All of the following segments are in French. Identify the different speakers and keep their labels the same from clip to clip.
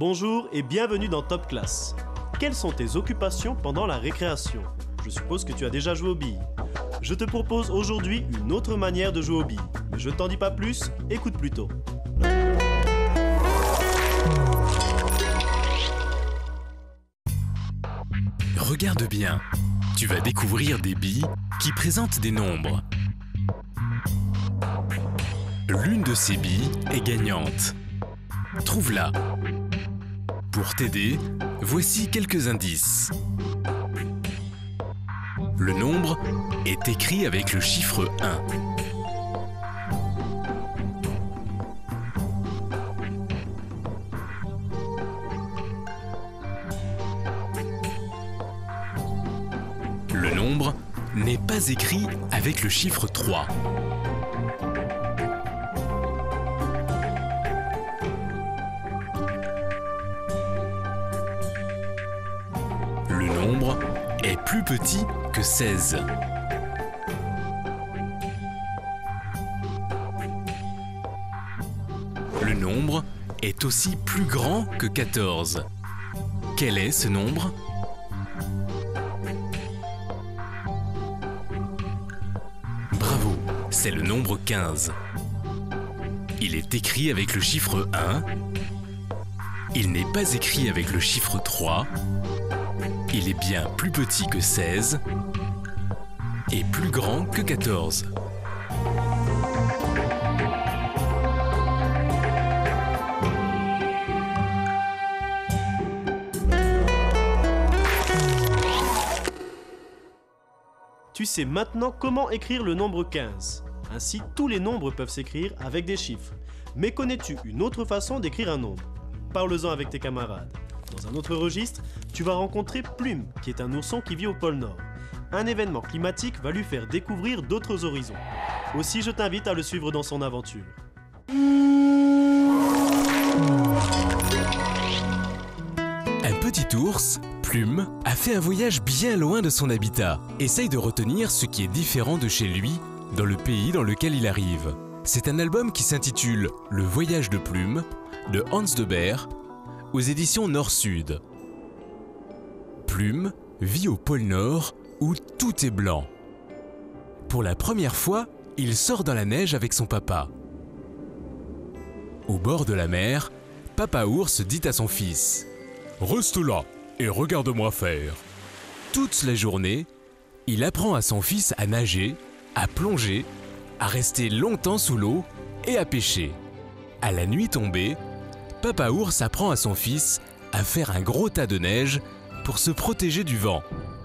Speaker 1: Bonjour et bienvenue dans Top Class. Quelles sont tes occupations pendant la récréation? Je suppose que tu as déjà joué aux billes. Je te propose aujourd'hui une autre manière de jouer aux billes. Mais je ne t'en dis pas plus, écoute plutôt.
Speaker 2: Regarde bien, tu vas découvrir des billes qui présentent des nombres. L'une de ces billes est gagnante. Trouve-la. Pour t'aider, voici quelques indices. Le nombre est écrit avec le chiffre 1. Le nombre n'est pas écrit avec le chiffre 3. Le nombre est plus petit que 16. Le nombre est aussi plus grand que 14. Quel est ce nombre ? Bravo, c'est le nombre 15. Il est écrit avec le chiffre 1. Il n'est pas écrit avec le chiffre 3. Il est bien plus petit que 16 et plus grand que 14.
Speaker 1: Tu sais maintenant comment écrire le nombre 15. Ainsi, tous les nombres peuvent s'écrire avec des chiffres. Mais connais-tu une autre façon d'écrire un nombre? Parle-en avec tes camarades. Dans un autre registre, tu vas rencontrer Plume, qui est un ourson qui vit au pôle Nord. Un événement climatique va lui faire découvrir d'autres horizons. Aussi, je t'invite à le suivre dans son aventure.
Speaker 2: Un petit ours, Plume, a fait un voyage bien loin de son habitat. Essaye de retenir ce qui est différent de chez lui, dans le pays dans lequel il arrive. C'est un album qui s'intitule « Le voyage de Plume » de Hans Debert, aux éditions Nord-Sud. Plume vit au pôle Nord où tout est blanc. Pour la première fois, il sort dans la neige avec son papa. Au bord de la mer, Papa Ours dit à son fils « Reste là et regarde-moi faire ». Toute la journée, il apprend à son fils à nager, à plonger, à rester longtemps sous l'eau et à pêcher. À la nuit tombée, Papa Ours apprend à son fils à faire un gros tas de neige pour se protéger du vent.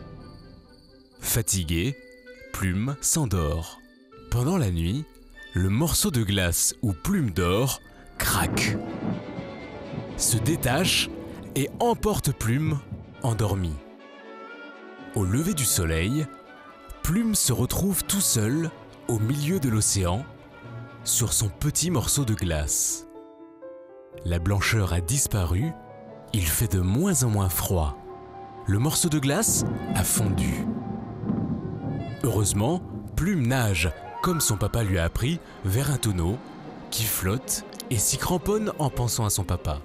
Speaker 2: Fatigué, Plume s'endort. Pendant la nuit, le morceau de glace où Plume dort craque, se détache et emporte Plume endormi. Au lever du soleil, Plume se retrouve tout seul au milieu de l'océan sur son petit morceau de glace. La blancheur a disparu, il fait de moins en moins froid. Le morceau de glace a fondu. Heureusement, Plume nage, comme son papa lui a appris, vers un tonneau qui flotte et s'y cramponne en pensant à son papa.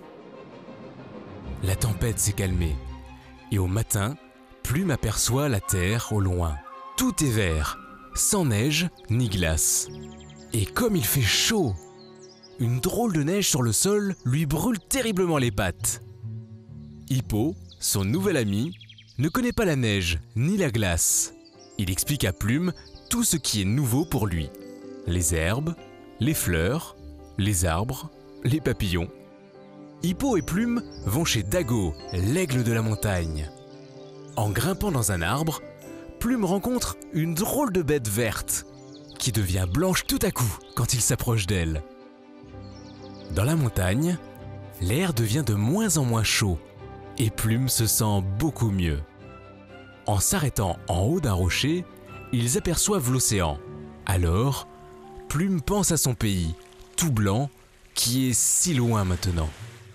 Speaker 2: La tempête s'est calmée et au matin, Plume aperçoit la terre au loin. Tout est vert, sans neige ni glace. Et comme il fait chaud, une drôle de neige sur le sol lui brûle terriblement les pattes. Hippo, son nouvel ami, ne connaît pas la neige ni la glace. Il explique à Plume tout ce qui est nouveau pour lui. Les herbes, les fleurs, les arbres, les papillons. Hippo et Plume vont chez Dago, l'aigle de la montagne. En grimpant dans un arbre, Plume rencontre une drôle de bête verte qui devient blanche tout à coup quand il s'approche d'elle. Dans la montagne, l'air devient de moins en moins chaud et Plume se sent beaucoup mieux. En s'arrêtant en haut d'un rocher, ils aperçoivent l'océan. Alors, Plume pense à son pays, tout blanc, qui est si loin maintenant.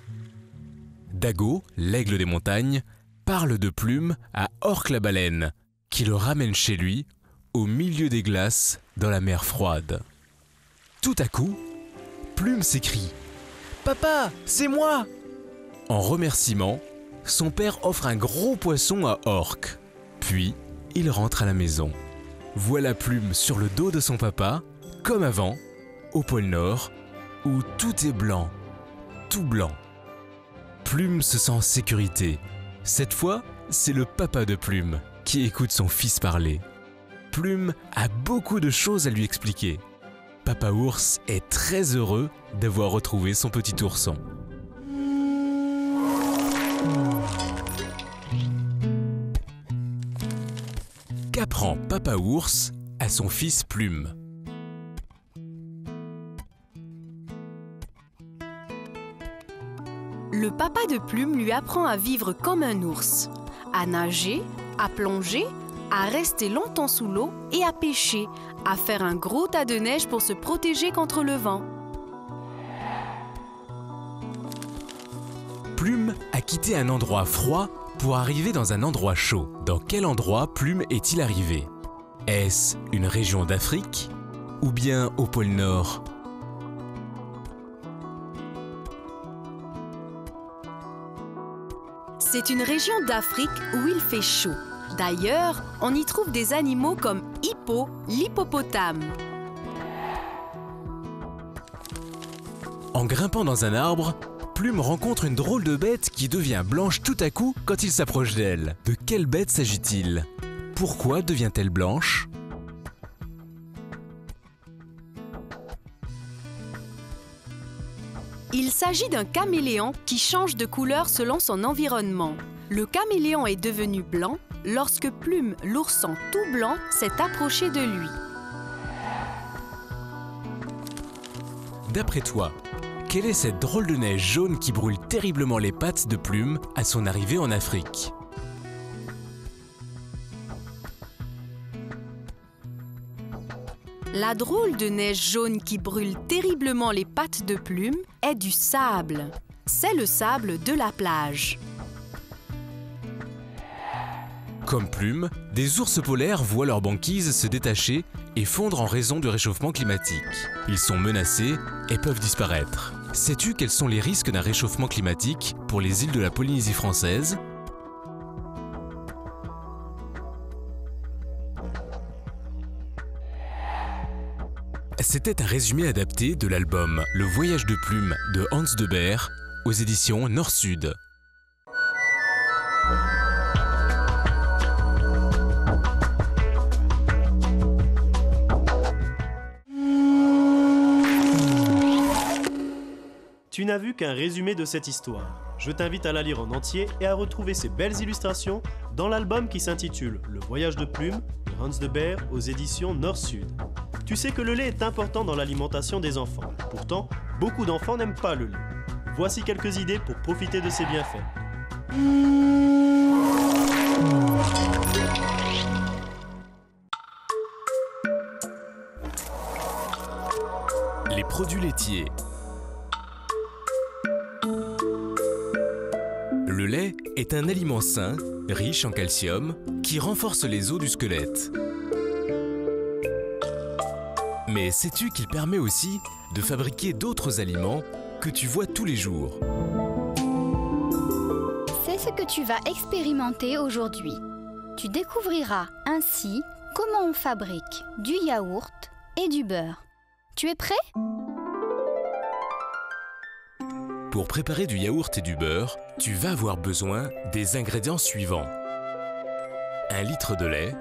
Speaker 2: Dago, l'aigle des montagnes, parle de Plume à Orque la baleine, qui le ramène chez lui, au milieu des glaces, dans la mer froide. Tout à coup, Plume s'écrie « Papa, c'est moi !» En remerciement, son père offre un gros poisson à Orque. Puis, il rentre à la maison. Voilà Plume sur le dos de son papa, comme avant, au pôle Nord, où tout est blanc, tout blanc. Plume se sent en sécurité. Cette fois, c'est le papa de Plume qui écoute son fils parler. Plume a beaucoup de choses à lui expliquer. Papa Ours est très heureux d'avoir retrouvé son petit ourson. Qu'apprend Papa Ours à son fils Plume?
Speaker 3: Le papa de Plume lui apprend à vivre comme un ours, à nager, à plonger, à rester longtemps sous l'eau et à pêcher, à faire un gros tas de neige pour se protéger contre le vent.
Speaker 2: Plume a quitté un endroit froid pour arriver dans un endroit chaud. Dans quel endroit Plume est-il arrivé? Est-ce une région d'Afrique ou bien au pôle Nord?
Speaker 3: C'est une région d'Afrique où il fait chaud. D'ailleurs, on y trouve des animaux comme Hippo, l'hippopotame.
Speaker 2: En grimpant dans un arbre, Plume rencontre une drôle de bête qui devient blanche tout à coup quand il s'approche d'elle. De quelle bête s'agit-il? Pourquoi devient-elle blanche?
Speaker 3: Il s'agit d'un caméléon qui change de couleur selon son environnement. Le caméléon est devenu blanc lorsque Plume, l'ourson tout blanc, s'est approché de lui.
Speaker 2: D'après toi, quelle est cette drôle de neige jaune qui brûle terriblement les pattes de Plume à son arrivée en Afrique?
Speaker 3: La drôle de neige jaune qui brûle terriblement les pattes de Plume est du sable. C'est le sable de la plage.
Speaker 2: Comme Plume, des ours polaires voient leur banquise se détacher et fondre en raison du réchauffement climatique. Ils sont menacés et peuvent disparaître. Sais-tu quels sont les risques d'un réchauffement climatique pour les îles de la Polynésie française? C'était un résumé adapté de l'album Le voyage de Plume de Hans de Beer aux éditions Nord-Sud.
Speaker 1: Tu n'as vu qu'un résumé de cette histoire. Je t'invite à la lire en entier et à retrouver ces belles illustrations dans l'album qui s'intitule Le voyage de Plume de Hans de Beer aux éditions Nord-Sud. Tu sais que le lait est important dans l'alimentation des enfants. Pourtant, beaucoup d'enfants n'aiment pas le lait. Voici quelques idées pour profiter de ses bienfaits.
Speaker 2: Les produits laitiers. Le lait est un aliment sain, riche en calcium, qui renforce les os du squelette. Mais sais-tu qu'il permet aussi de fabriquer d'autres aliments que tu vois tous les jours?
Speaker 4: C'est ce que tu vas expérimenter aujourd'hui. Tu découvriras ainsi comment on fabrique du yaourt et du beurre. Tu es prêt?
Speaker 2: Pour préparer du yaourt et du beurre, tu vas avoir besoin des ingrédients suivants. 1 litre de lait,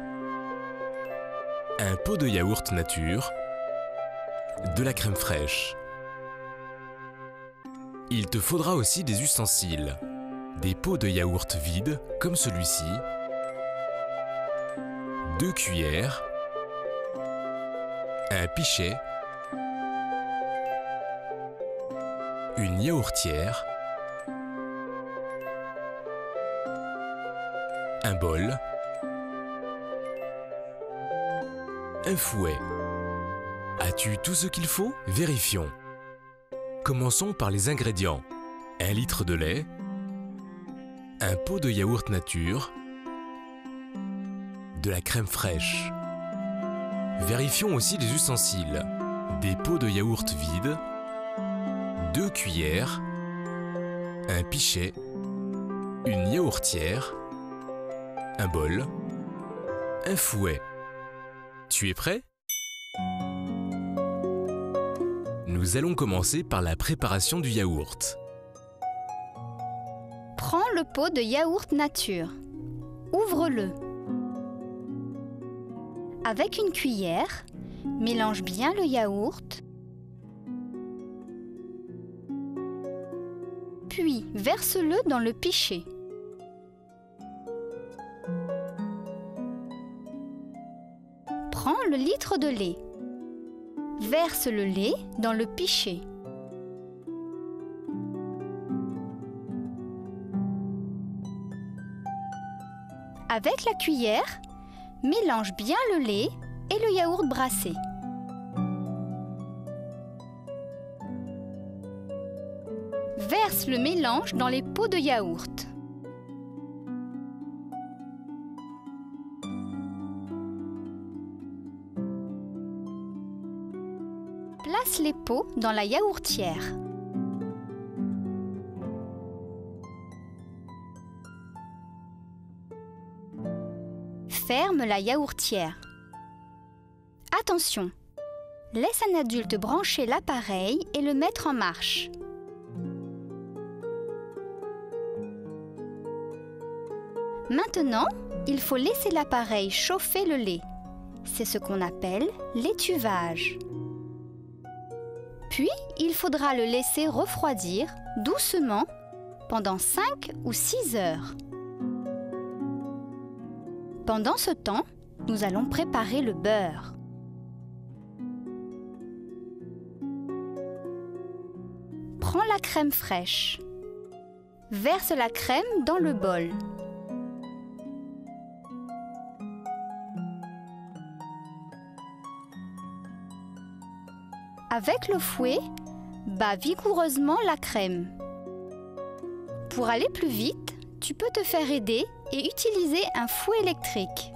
Speaker 2: un pot de yaourt nature, de la crème fraîche. Il te faudra aussi des ustensiles, des pots de yaourt vides comme celui-ci, 2 cuillères, un pichet, une yaourtière, un bol, un fouet. As-tu tout ce qu'il faut? Vérifions. Commençons par les ingrédients. 1 litre de lait, un pot de yaourt nature, de la crème fraîche. Vérifions aussi les ustensiles. Des pots de yaourt vides, 2 cuillères, un pichet, une yaourtière, un bol, un fouet. Tu es prêt? Nous allons commencer par la préparation du yaourt.
Speaker 4: Prends le pot de yaourt nature. Ouvre-le. Avec une cuillère, mélange bien le yaourt. Puis, verse-le dans le pichet. Prends le litre de lait. Verse le lait dans le pichet. Avec la cuillère, mélange bien le lait et le yaourt brassé. Verse le mélange dans les pots de yaourt. Place les pots dans la yaourtière. Ferme la yaourtière. Attention, laisse un adulte brancher l'appareil et le mettre en marche. Maintenant, il faut laisser l'appareil chauffer le lait. C'est ce qu'on appelle l'étuvage. Puis, il faudra le laisser refroidir doucement pendant 5 ou 6 heures. Pendant ce temps, nous allons préparer le beurre. Prends la crème fraîche. Verse la crème dans le bol. Avec le fouet, bats vigoureusement la crème. Pour aller plus vite, tu peux te faire aider et utiliser un fouet électrique.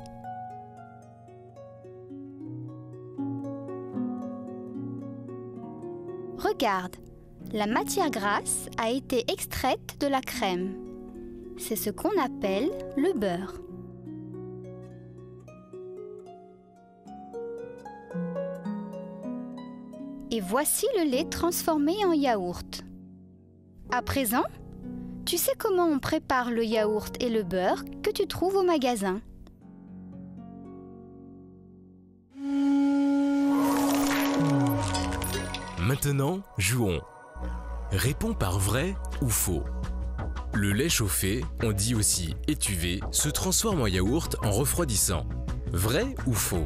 Speaker 4: Regarde, la matière grasse a été extraite de la crème. C'est ce qu'on appelle le beurre. Et voici le lait transformé en yaourt. À présent, tu sais comment on prépare le yaourt et le beurre que tu trouves au magasin.
Speaker 2: Maintenant, jouons. Réponds par vrai ou faux. Le lait chauffé, on dit aussi étuvé, se transforme en yaourt en refroidissant. Vrai ou faux?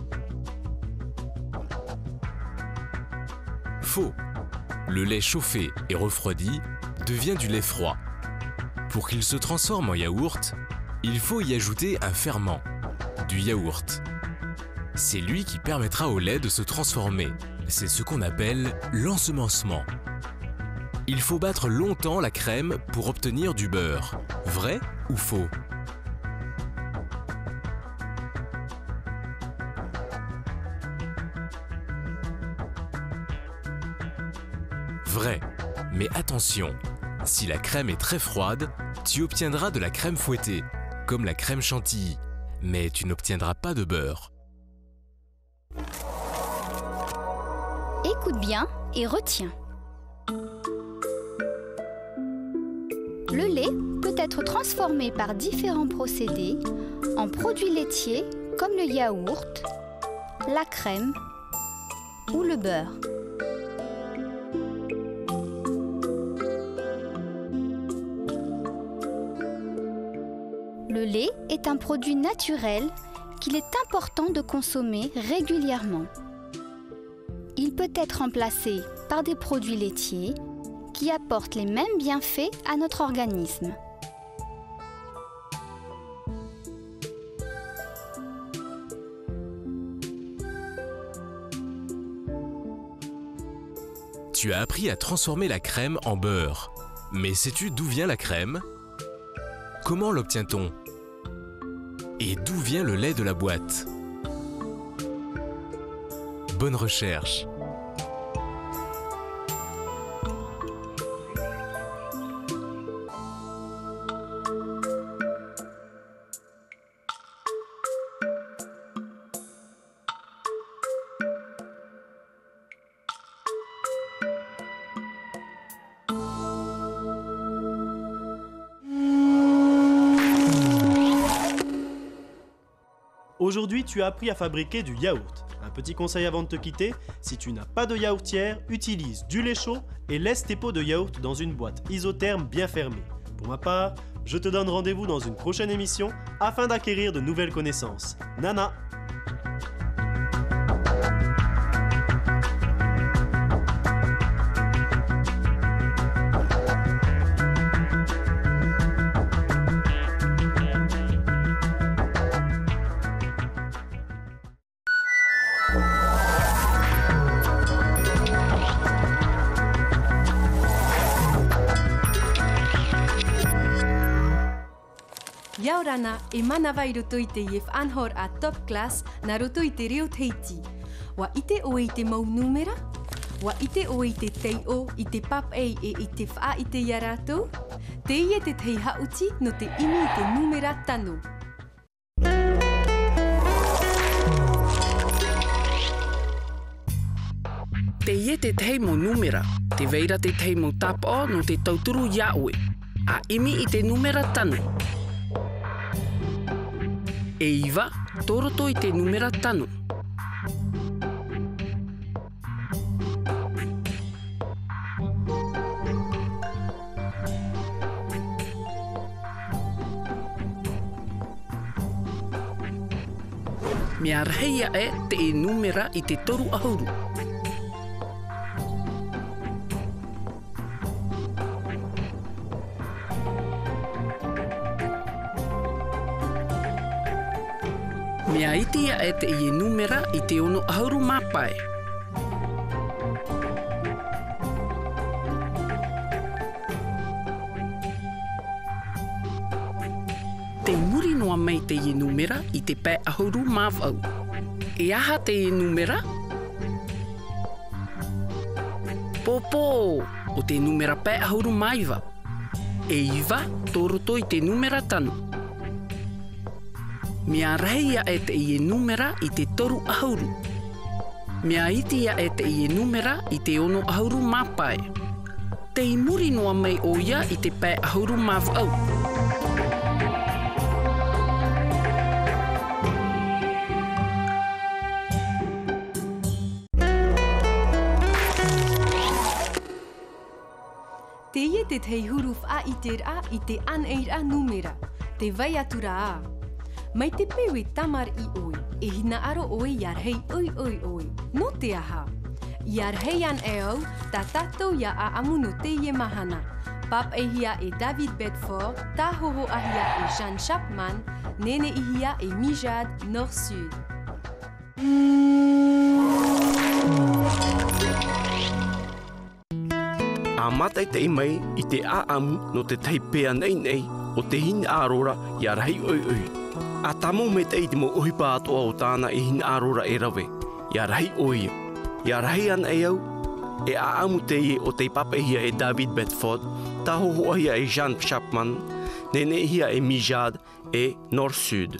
Speaker 2: Faux. Le lait chauffé et refroidi devient du lait froid. Pour qu'il se transforme en yaourt, il faut y ajouter un ferment, du yaourt. C'est lui qui permettra au lait de se transformer. C'est ce qu'on appelle l'ensemencement. Il faut battre longtemps la crème pour obtenir du beurre. Vrai ou faux? Vrai. Mais attention, si la crème est très froide, tu obtiendras de la crème fouettée, comme la crème chantilly, mais tu n'obtiendras pas de beurre.
Speaker 4: Écoute bien et retiens. Le lait peut être transformé par différents procédés en produits laitiers comme le yaourt, la crème ou le beurre. Le lait est un produit naturel qu'il est important de consommer régulièrement. Il peut être remplacé par des produits laitiers qui apportent les mêmes bienfaits à notre organisme.
Speaker 2: Tu as appris à transformer la crème en beurre. Mais sais-tu d'où vient la crème? Comment l'obtient-on? Et d'où vient le lait de la boîte? Bonne recherche!
Speaker 1: Aujourd'hui, tu as appris à fabriquer du yaourt. Un petit conseil avant de te quitter, si tu n'as pas de yaourtière, utilise du lait chaud et laisse tes pots de yaourt dans une boîte isotherme bien fermée. Pour ma part, je te donne rendez-vous dans une prochaine émission afin d'acquérir de nouvelles connaissances. Nana!
Speaker 3: Yaurana e manawa I roto I te ief anhor a top class na roto I te reo teiti. Wa ite o I te mau numera? Wa ite o I te teio I te pap ei e I te wha I te iarato? Te ie te tei hauti no te imi I te numera tanu.
Speaker 5: Te ie te tei mo numera, te veira te tei mo tapa no te tauturu iaue. A imi I te numera tanu. E iwa, toroto I te numera tanu. Mea reia e te e numera I te toru ahuru. Mea itia e te I numera I te ono ahuru mapai. Te muri noa mai te I numera I te pai ahuru mawau. E aha te I numera? Popo, o te numera pai ahuru maiwa. E iwa, toroto I te numera tanu. Mea reia e te I numera I te toru ahuru. Mea itia e te I numera I te ono ahuru mapai. Te I muri noa mai o ia I te pai ahuru mawau.
Speaker 3: Te ie te tei huruf a I te ra I te aneira numera. Te vai atura a. Mai te pewe tamar I oi, e hina aro oi iar hei oi oi oi. No te aha. Iar hei an e au, ta tatou ia a amu no te ie mahana. Pap e hia e David Bedford, ta hoho ahia e Jean Chapman, nene I hia e Mijad Nord-Sud.
Speaker 6: A matai te imai I te a amu no te teipea nei nei o te hina arora iar hei oi oi. A tamo me te iti mo uhipa atoa o tāna I hina arora e rawe. Ia rahi oia. Ia rahi ana e au. E a amu te ie o te papehia e David Bedford. Ta hoho ahia e Jean Chapman. Nene hia e Mijad e Nord-Sud.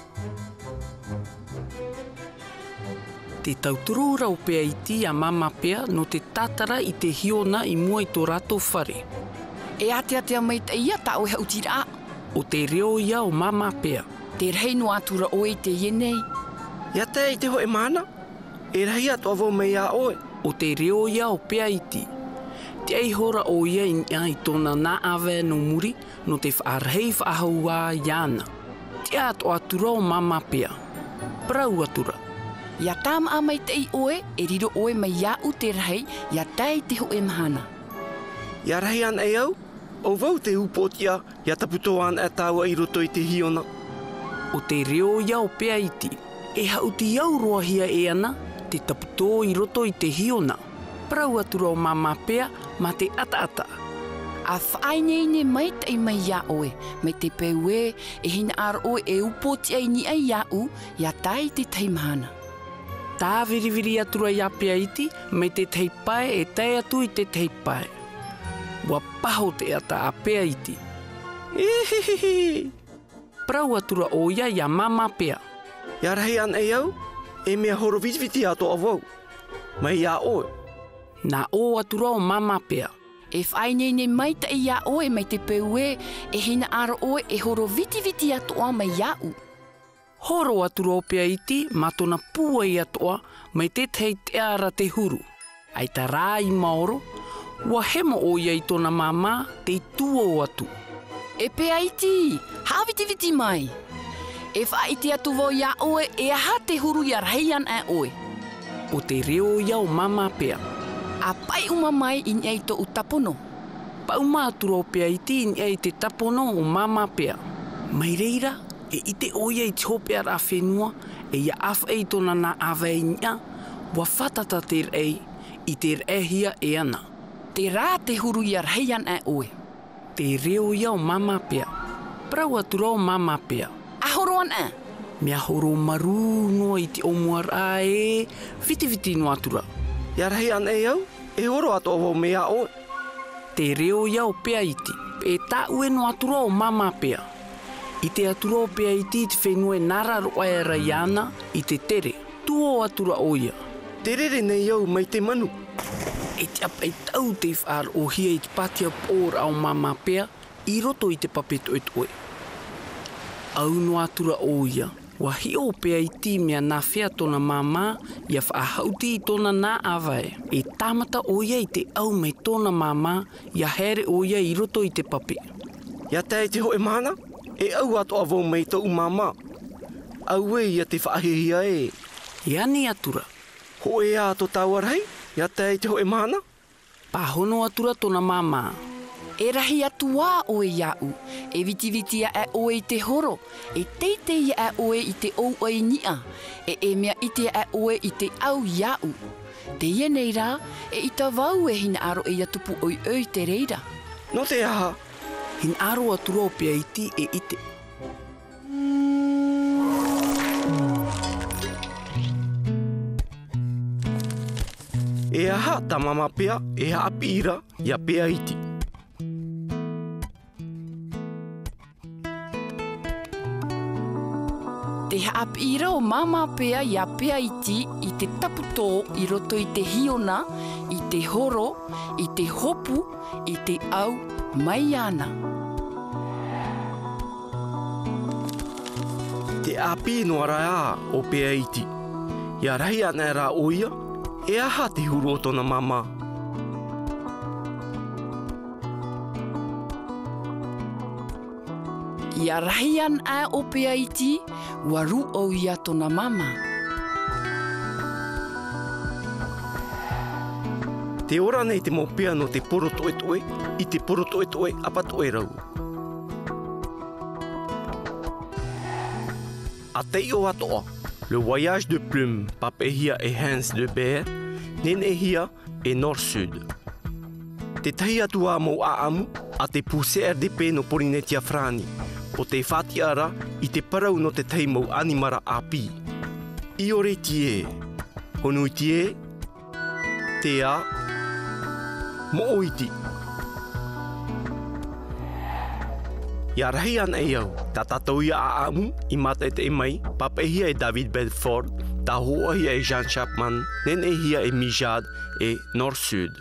Speaker 5: Te tauturu rau pea iti a mama pea no te tatara I te hiona I mua I tō rato whare.
Speaker 7: E atea mai te ia ta oe hautira.
Speaker 5: O te reo ia o mama pea.
Speaker 7: Te rei no atura oe te ienei.
Speaker 6: Ia te I te hoe mana. E rahi atoa vau mei a oe.
Speaker 5: O te reo ia o pea iti. Te ei hora o ia I tōna nā awe no muri no te whaarhei whaahaua iana. Te ato atura o mama pea. Prau atura.
Speaker 7: Ia tāma a mai te I oe, e riro oe mai iau te rei, ia tai te hoe mahana.
Speaker 6: Ia rahi ana e au. O vau te upotia, ia taputoa ana e tāua I roto I te hiona.
Speaker 5: O te reo ia o pea iti. E hauti iau roa hia e ana, te taputō I roto I te hiona. Prau atura o mama pea, ma te ata-ata.
Speaker 7: A whainei mai te I mai ia oe, mai te peue, e hina ar oe e upoti ai ni ai iau, ia tai te teimahana.
Speaker 5: Tā viriviri atura ia pea iti, mai te teipae e tai atu I te teipae. Wa paho te ata a pea iti.
Speaker 6: Ehehehe.
Speaker 5: Prau atura o ia mama pea.
Speaker 6: Ia rahi ana e au, e mea horo vitiviti ato a vau. Mai ia oe.
Speaker 5: Nā o atura o mama pea.
Speaker 7: E whainei mai te ia oe mai te peue, e hina ara oe e horo viti atoa mai iau.
Speaker 5: Horo atu ro pia iti matona pua i atoa mai te tei te ara te huru. Ai ta rā i maoro, ua hemo o ia i tona mama te tuo atu.
Speaker 7: E pea iti, hawiti mai. E whaiti atu vo ia oe e aha te huru ia reian a oe.
Speaker 5: O te reo ia o mama pea.
Speaker 7: A pai uma mai in ei to utapono.
Speaker 5: Pa uma atu ro pea iti in ei te tapono o mama pea. Mai reira, e ite o ia i te hopea ra whenua, e ia awha ei tona nā awa e nia, wa whatata te rei, i te rehia e ana.
Speaker 7: Te rā te huru ia reian a oe.
Speaker 5: Te reo ia o mama pea. Prau atu ro mama pea.
Speaker 7: Ahoro ana.
Speaker 5: Mea horo maru noa i te omuara e fiti no atura.
Speaker 6: Ia rahi ana e au, e horo ato o mea o.
Speaker 5: Te reo ia o pea iti, e tā ue no atura o mama pea. I te atura o pea iti te whenue nara roa e raiana i te tere, tuo atura o ia.
Speaker 6: Te rere nei au mai te manu.
Speaker 5: E te apai tau te whaar o hia i te patia pōra au mama pea, i roto i te papeto e toe. Au no atura o ia, wa hi o pea i ti mea nā whea tona mama, ia whaahauti i tona nā awae. E tāmata o ia i te au mai tona mama, ia here o ia i roto i te pape.
Speaker 6: Ia tai te hoe mana, e au ato avau mai tau mama. Au e ia te whaahihia e.
Speaker 5: Ia ni atura.
Speaker 6: Ho e ato tauarai, ia tai te hoe mana.
Speaker 5: Pahono atura tona mama.
Speaker 7: E rahi atu wā oe iau, e viti a oe i te horo, e teitei a oe i te ou oi nia, e mea ite a oe i te au iau. Te ia nei rā, e i ta wau e hina aro e ia tupu oi oi te reira.
Speaker 6: No te aha.
Speaker 5: Hin aro atura o pia iti e ite.
Speaker 6: E aha ta mama pea, e hapi ira, ia pea iti.
Speaker 7: Te haapira o mama pea ia pea iti i te taputō i roto i te hiona, i te horo, i te hopu, i te au mai ana.
Speaker 6: Te api no ara o pea iti. Ia rahi ana rā o ia, e aha te huru o tona mama.
Speaker 7: Ia rahian a o pea iti, waru o ia tona mama.
Speaker 6: Te ora nei te mopea no te poro toe, i te poro toe apa toe rau. A tei o atoa, le voyage de plume papehia e Hans de Beer, nenehia e Nord-Sud. Te tahi atua mo aamu a te puse RDP no Polinetia Frani, o te whatiara i te parau no te teimau animara api. I ore tie, honui tie, te a, mo oiti. Ia rahi ana e au, ta tatau ia aamu i mata e te mai, papehia e David Bedford, ta hoahia e Jean Chapman, nenehia e Mijad e Nord-Sud.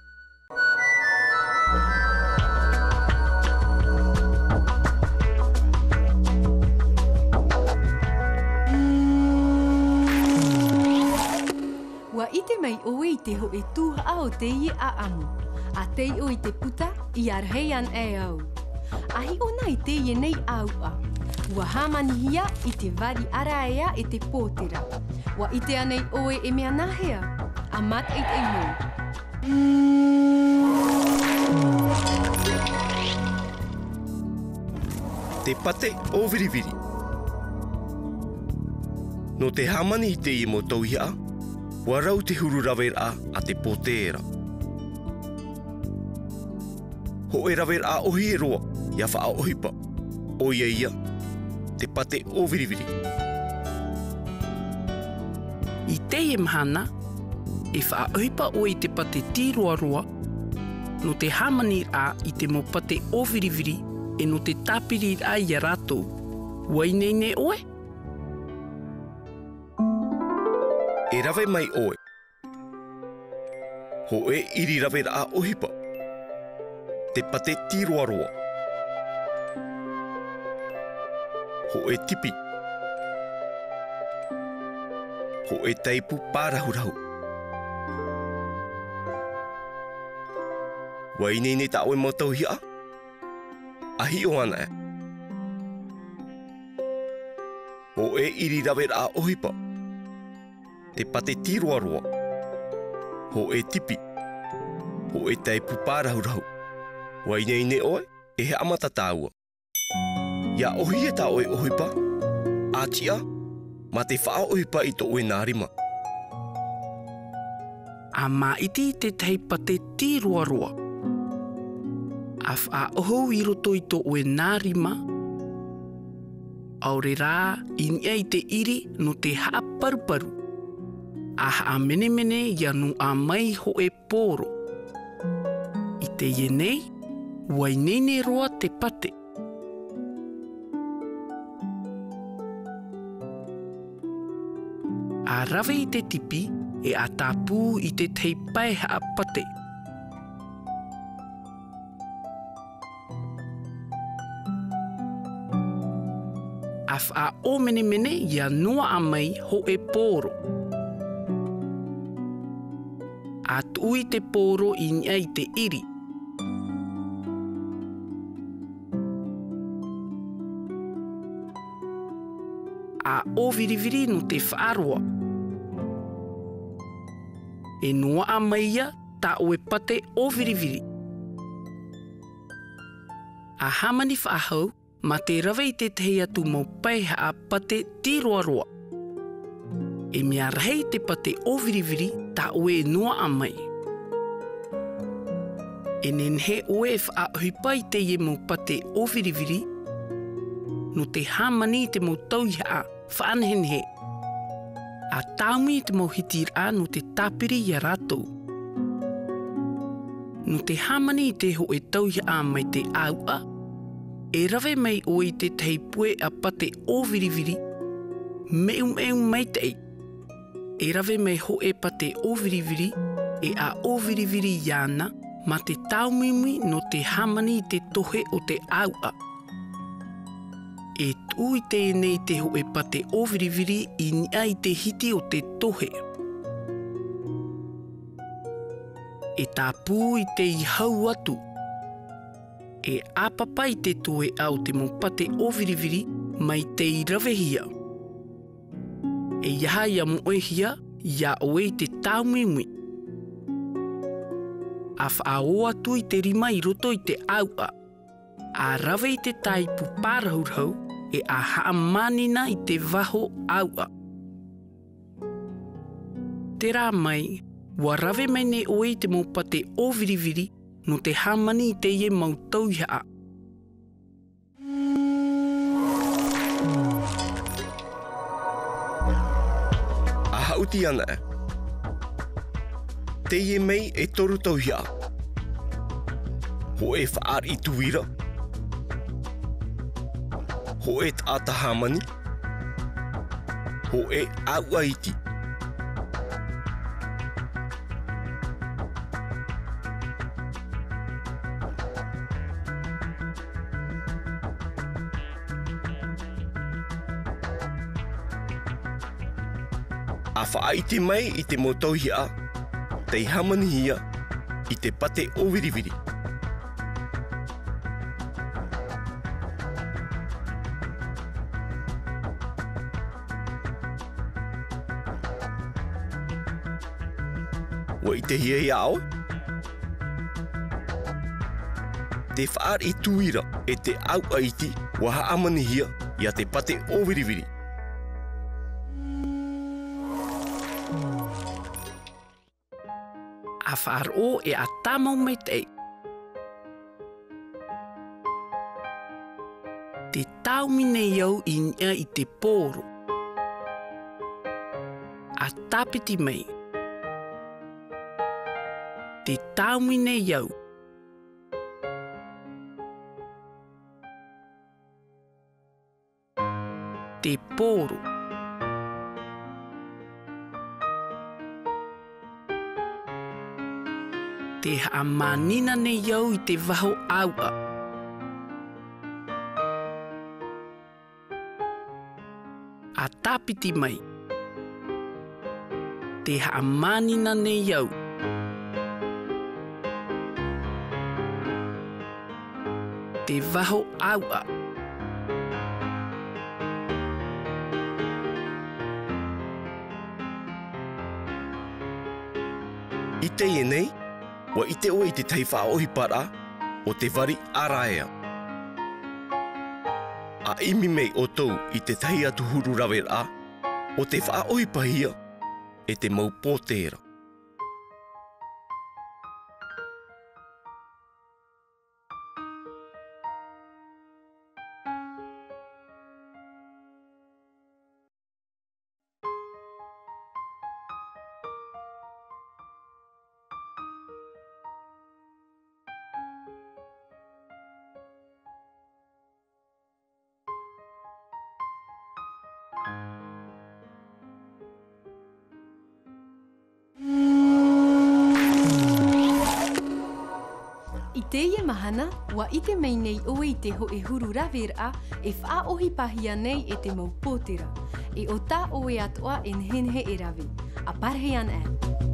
Speaker 8: Ite mai oe i te ho e tūha o te i a amu. A te o i te puta i arheian e au. Ahi ona i te i nei au a. Ua hamanihia i te vari araea e te pōtera. Wa ite anei oe e mea nahea. A mat eit e mo.
Speaker 6: Te pate o viriviri. No te hamani i te i mo tauhia, wa rau te huru rawera a te pōtera. Ho e rawera ohi e roa, ia wha a ohipa. O ia, te pate o viriviri.
Speaker 5: I te e mahana, e wha a ohipa o i te pate tiroaroa, no te hamani a i te mo pate o viriviri, e no te tapiri a i a ratou. Wainei ne oe?
Speaker 6: E rawe mai oe. Ho e iri rawe a ohipa. Te pate tiroaroa. Ho e tipi. ho e teipu pārahurahu. Wai nei nei ta oe mautau hia? Ahi o ana e. Ho e iri rawe a ohipa. Te pate tiroaroa. Ho e tipi. Ho e teipu pārahurahu. Wai nei nei oe e he amata tāua. Ia ohi e ta oe ohipa. Atia, ma te wha ohipa i to oe nārima.
Speaker 5: A maiti te teipa te tiroaroa. A wha oho i roto i to oe nārima. Aure rā, inia i te iri no te haa paruparu. A haa mene mene ia nu a mai ho e pōro. I te ienei, wai nene roa te pate. A rawe i te tipi e a tāpū i te teipai haa pate. A wha o mene mene ia noa a mai ho e pōro. A tui te pōro i nia i te iri. A o viriviri no te whaaroa. E noa a maia ta oe pate o viriviri. A hamani whaahau ma te rawe i te tehi atu mau pai a pate tiroaroa. E mea rahei te pate o viriviri ta oe noa a mai. E nenhe oe whaahuipa i te ie mau pate o viriviri no te hamani te mau tauhi a whaanhenhe. A taumi te mau hitir a no te tapiri i a rātou. No te hamani te ho e tauhi a mai te aua, e rawe mai o i te teipue a pate o viriviri, meu mai tei. E rawe mai ho e pate o viriviri, e a o viriviri iana, ma te taumimi no te hamani te tohe o te aua. E tui te nei te ho e pate o viriviri i nia i te hiti o te tohe. E tā pū i te i hau atu. E apapa i te toe au te mo pate o viriviri mai te i rawehia. E iaha ia mo ehia, ia oe i te taumimui. A whaao atu i te rima i roto i te aua. A rawe i te taipu pārahurhau e a haamanina i te waho aua. Te rā mai, wa rawe mai ne oe i te maupate o viriviri no te hamani i te ie mau tauihaa.
Speaker 6: A hauti ana e. Te ie mei e toru tauihaa. Ho e whaar i tuira. Ho e tāta hamani. Ho e aua iti. A whaaiti mai i te motauhia, te hamani hia i te pate o viriviri. Wa i te hia iao, te whaar i tuira e te au aiti wa haamani hia i a te pate o viriviri.
Speaker 5: A whaar o e a tamau mai tei. Te taumine iau i nia i te pōro. A tapiti mai. Te taumine iau. Te pōro. Te haamanina ne iau i te waho aua. A tapiti mai. te haamanina nei au. Te waho aua.
Speaker 6: I te nei, wa i te oe i te tei whaohi para o te wari araea. A imi mei o tau i te tahi atu huru rawe a, o te whaohi pahia e te mau pōtera.
Speaker 8: I teie mahana, wa i te mei nei oe i te ho e huru rawera e whaohi pahia nei e te mau pōtera. E o tā oe atoa e nhenhe e rawe. A parhean e.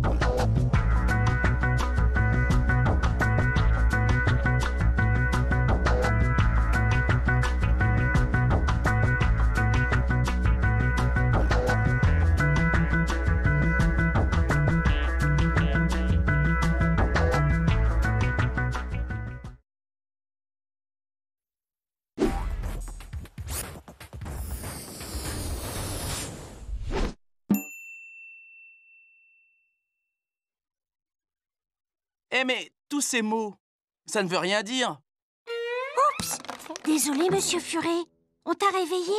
Speaker 9: Eh mais, tous ces mots, ça ne veut rien dire.
Speaker 10: Oups! Désolé, Monsieur Furet. On t'a réveillé?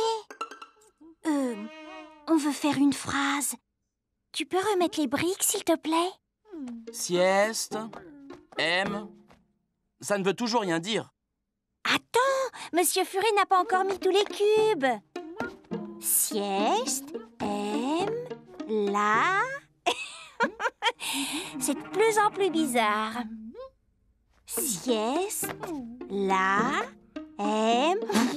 Speaker 10: On veut faire une phrase. Tu peux remettre les briques, s'il te plaît?
Speaker 9: Sieste, aime, ça ne veut toujours rien dire.
Speaker 10: Attends! Monsieur Furet n'a pas encore mis tous les cubes. Sieste, aime, la... C'est de plus en plus bizarre. Sieste, la, aime...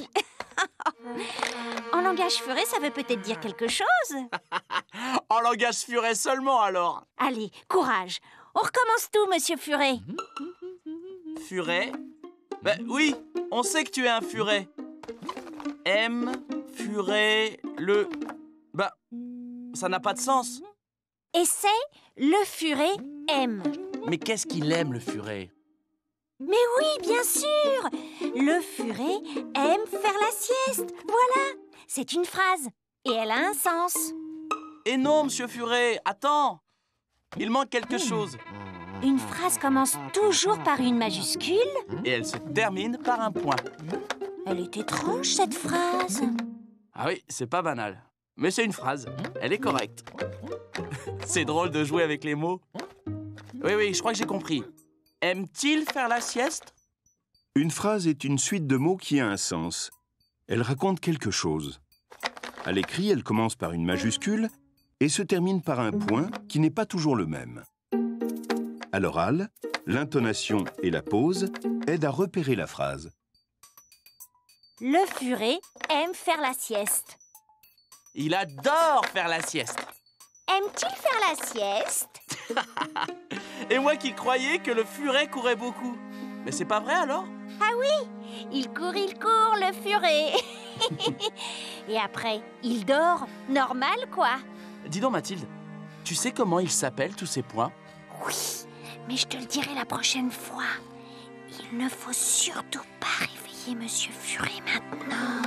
Speaker 10: En langage Furet, ça veut peut-être dire quelque chose.
Speaker 9: En langage Furet seulement, alors.
Speaker 10: Allez, courage. On recommence tout, Monsieur Furet.
Speaker 9: Furet? Ben oui, on sait que tu es un furet. Aime, furet, le... Ben, ça n'a pas de sens.
Speaker 10: Et c'est le furet aime.
Speaker 9: Mais qu'est-ce qu'il aime, le furet?
Speaker 10: Mais oui, bien sûr. Le furet aime faire la sieste. Voilà, c'est une phrase. Et elle a un sens.
Speaker 9: Et non, monsieur Furet, attends. Il manque quelque chose.
Speaker 10: Une phrase commence toujours par une majuscule.
Speaker 9: Et elle se termine par un point.
Speaker 10: Elle est étrange, cette phrase.
Speaker 9: Ah oui, c'est pas banal. Mais c'est une phrase. Elle est correcte. C'est drôle de jouer avec les mots. Oui, je crois que j'ai compris. Aime-t-il faire la sieste?
Speaker 11: Une phrase est une suite de mots qui a un sens. Elle raconte quelque chose. À l'écrit, elle commence par une majuscule et se termine par un point qui n'est pas toujours le même. À l'oral, l'intonation et la pause aident à repérer la phrase.
Speaker 10: Le furet aime faire la sieste.
Speaker 9: Il adore faire la sieste.
Speaker 10: Aime-t-il faire la sieste?
Speaker 9: Et moi qui croyais que le furet courait beaucoup. Mais c'est pas vrai alors?
Speaker 10: Ah oui, il court, le furet. Et après, il dort. Normal, quoi.
Speaker 9: Dis donc, Mathilde, tu sais comment ils s'appellent, tous ces points?
Speaker 10: Oui, mais je te le dirai la prochaine fois. Il ne faut surtout pas réveiller Monsieur Furet maintenant.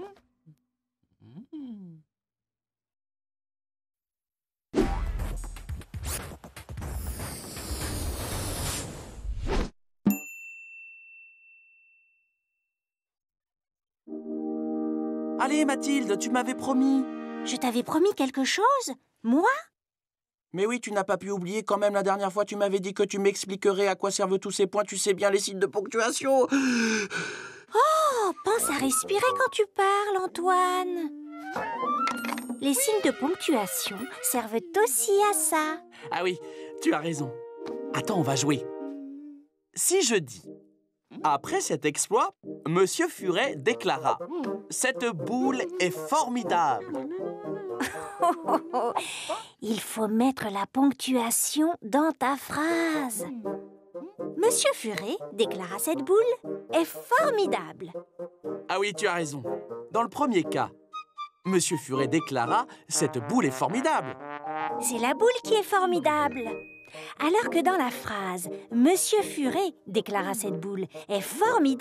Speaker 9: Allez, Mathilde, tu m'avais promis.
Speaker 10: Je t'avais promis quelque chose? Moi?
Speaker 9: Mais oui, tu n'as pas pu oublier quand même la dernière fois, tu m'avais dit que tu m'expliquerais à quoi servent tous ces points. Tu sais bien les signes de ponctuation.
Speaker 10: Oh, pense à respirer quand tu parles, Antoine. Les signes de ponctuation servent aussi à ça.
Speaker 9: Ah oui, tu as raison. Attends, on va jouer. Si je dis... Après cet exploit, Monsieur Furet déclara « Cette boule est formidable !»
Speaker 10: Il faut mettre la ponctuation dans ta phrase. Monsieur Furet, déclara cette boule, est formidable.
Speaker 9: Ah oui, tu as raison. Dans le premier cas, Monsieur Furet déclara « Cette boule est formidable ».
Speaker 10: C'est la boule qui est formidable. Alors que dans la phrase « Monsieur Furet, déclara cette boule, est formidable »,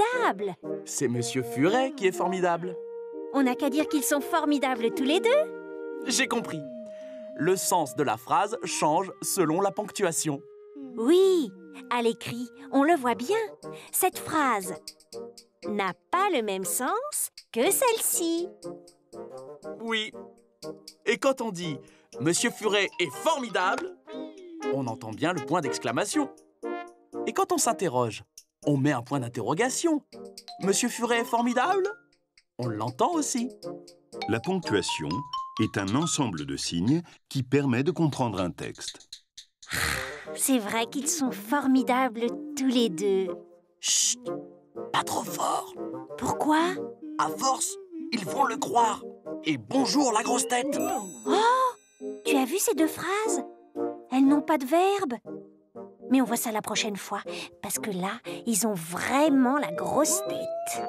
Speaker 9: c'est Monsieur Furet qui est formidable.
Speaker 10: On n'a qu'à dire qu'ils sont formidables tous les deux.
Speaker 9: J'ai compris. Le sens de la phrase change selon la ponctuation.
Speaker 10: Oui, à l'écrit, on le voit bien. Cette phrase n'a pas le même sens que celle-ci.
Speaker 9: Oui. Et quand on dit « Monsieur Furet est formidable », on entend bien le point d'exclamation. Et quand on s'interroge, on met un point d'interrogation. « Monsieur Furet est formidable », on l'entend aussi.
Speaker 11: La ponctuation est un ensemble de signes qui permet de comprendre un texte.
Speaker 10: C'est vrai qu'ils sont formidables tous les deux.
Speaker 9: Chut, pas trop fort.
Speaker 10: Pourquoi?
Speaker 9: À force, ils vont le croire. Et bonjour la grosse tête.
Speaker 10: Oh, tu as vu ces deux phrases? Elles n'ont pas de verbe. Mais on voit ça la prochaine fois, parce que là, ils ont vraiment la grosse tête.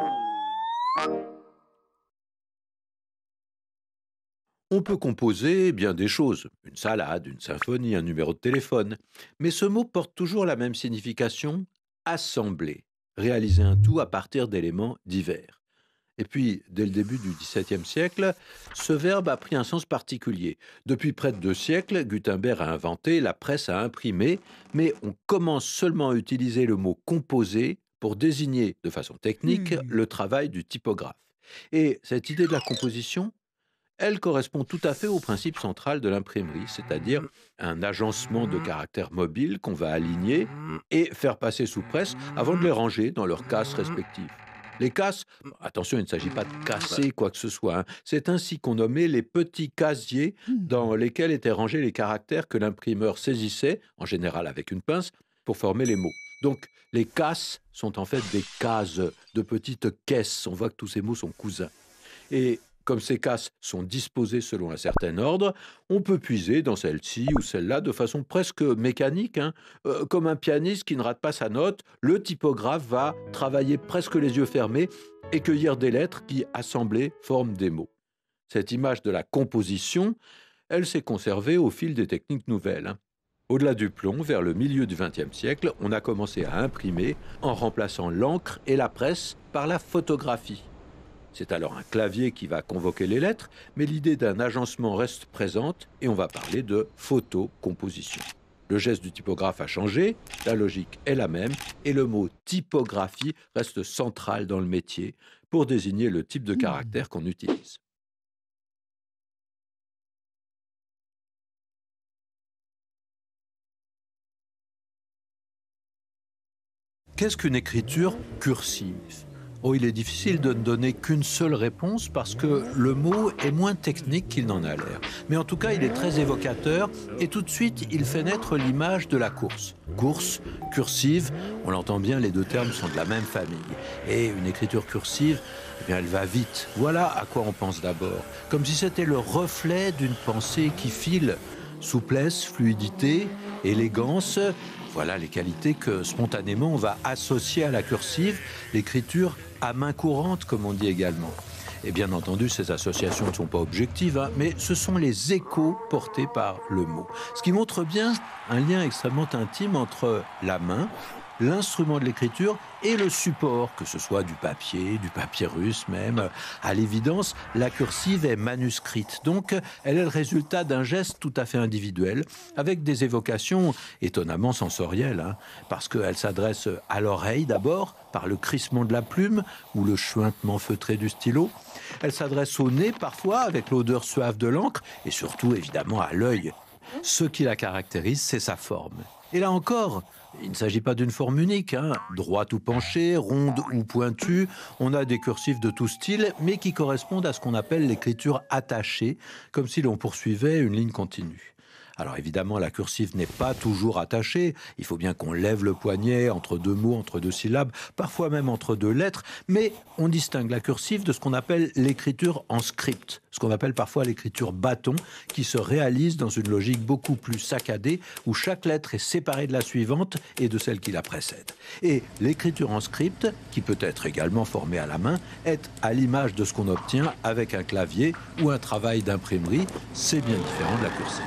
Speaker 12: On peut composer bien des choses, une salade, une symphonie, un numéro de téléphone. Mais ce mot porte toujours la même signification, assembler, réaliser un tout à partir d'éléments divers. Et puis, dès le début du XVIIe siècle, ce verbe a pris un sens particulier. Depuis près de 2 siècles, Gutenberg a inventé la presse à imprimer, mais on commence seulement à utiliser le mot « composer » pour désigner, de façon technique, le travail du typographe. Et cette idée de la composition, elle correspond tout à fait au principe central de l'imprimerie, c'est-à-dire un agencement de caractères mobiles qu'on va aligner et faire passer sous presse avant de les ranger dans leurs cases respectives. Les casses, attention, il ne s'agit pas de casser quoi que ce soit, hein. C'est ainsi qu'on nommait les petits casiers dans lesquels étaient rangés les caractères que l'imprimeur saisissait, en général avec une pince, pour former les mots. Donc, les casses sont en fait des cases, de petites caisses. On voit que tous ces mots sont cousins. Et comme ces casses sont disposées selon un certain ordre, on peut puiser dans celle-ci ou celle-là de façon presque mécanique, hein. Comme un pianiste qui ne rate pas sa note, le typographe va travailler presque les yeux fermés et cueillir des lettres qui, assemblées, forment des mots. Cette image de la composition, elle s'est conservée au fil des techniques nouvelles, hein. Au-delà du plomb, vers le milieu du XXe siècle, on a commencé à imprimer en remplaçant l'encre et la presse par la photographie. C'est alors un clavier qui va convoquer les lettres, mais l'idée d'un agencement reste présente et on va parler de photocomposition. Le geste du typographe a changé, la logique est la même et le mot typographie reste central dans le métier pour désigner le type de caractère qu'on utilise. Qu'est-ce qu'une écriture cursive ? Oh, il est difficile de ne donner qu'une seule réponse parce que le mot est moins technique qu'il n'en a l'air. Mais en tout cas, il est très évocateur et tout de suite, il fait naître l'image de la course. Course, cursive, on l'entend bien, les deux termes sont de la même famille. Et une écriture cursive, eh bien, elle va vite. Voilà à quoi on pense d'abord. Comme si c'était le reflet d'une pensée qui file. Souplesse, fluidité, élégance, voilà les qualités que spontanément on va associer à la cursive, l'écriture à main courante comme on dit également. Et bien entendu, ces associations ne sont pas objectives, hein, mais ce sont les échos portés par le mot. Ce qui montre bien un lien extrêmement intime entre la main, l'instrument de l'écriture et le support, que ce soit du papier, du papyrus même. À l'évidence, la cursive est manuscrite, donc elle est le résultat d'un geste tout à fait individuel, avec des évocations étonnamment sensorielles, hein, parce qu'elle s'adresse à l'oreille d'abord, par le crissement de la plume ou le chuintement feutré du stylo. Elle s'adresse au nez parfois, avec l'odeur suave de l'encre, et surtout évidemment à l'œil. Ce qui la caractérise, c'est sa forme. Et là encore, il ne s'agit pas d'une forme unique, hein. Droite ou penchée, ronde ou pointue. On a des cursives de tout style, mais qui correspondent à ce qu'on appelle l'écriture attachée, comme si l'on poursuivait une ligne continue. Alors évidemment, la cursive n'est pas toujours attachée. Il faut bien qu'on lève le poignet entre deux mots, entre deux syllabes, parfois même entre deux lettres. Mais on distingue la cursive de ce qu'on appelle l'écriture en script, ce qu'on appelle parfois l'écriture bâton, qui se réalise dans une logique beaucoup plus saccadée, où chaque lettre est séparée de la suivante et de celle qui la précède. Et l'écriture en script, qui peut être également formée à la main, est à l'image de ce qu'on obtient avec un clavier ou un travail d'imprimerie. C'est bien différent de la cursive.